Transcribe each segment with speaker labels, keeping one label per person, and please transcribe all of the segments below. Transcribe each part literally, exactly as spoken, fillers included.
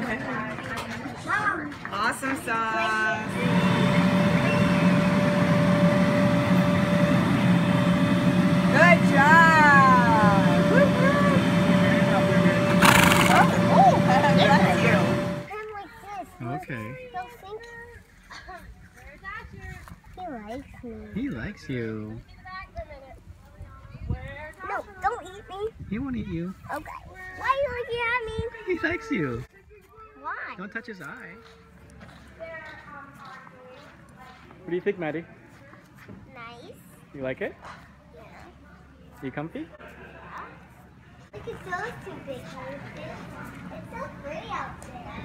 Speaker 1: Awesome sauce. Good job. Oh, oh, that's you.
Speaker 2: Come like this.
Speaker 3: Okay.
Speaker 2: Don't think he likes me.
Speaker 3: He likes you.
Speaker 2: No, don't eat me.
Speaker 3: He won't eat you.
Speaker 2: Okay. Why are you looking at me?
Speaker 3: He likes you.
Speaker 2: Why?
Speaker 3: Don't touch his eye. What do you think, Maddie?
Speaker 2: Nice.
Speaker 3: You like it?
Speaker 2: Yeah.
Speaker 3: You comfy?
Speaker 2: Look at those two big ones. It's so pretty out there.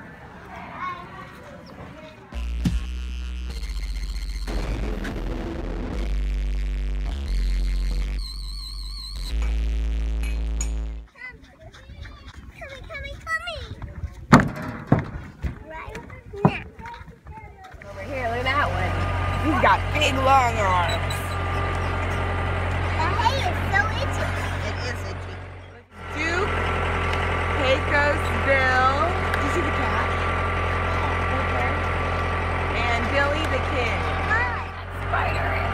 Speaker 1: Over here, look at that one. He's got big long arms.
Speaker 2: The hay is so itchy.
Speaker 1: It is itchy. Duke, Keiko's Bill. Do you see the cat? Okay. And Billy the kid. Spider is.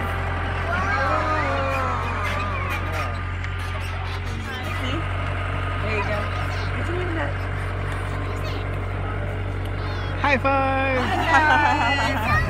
Speaker 1: See? There you go. Did you even know?
Speaker 3: High five!
Speaker 2: It's so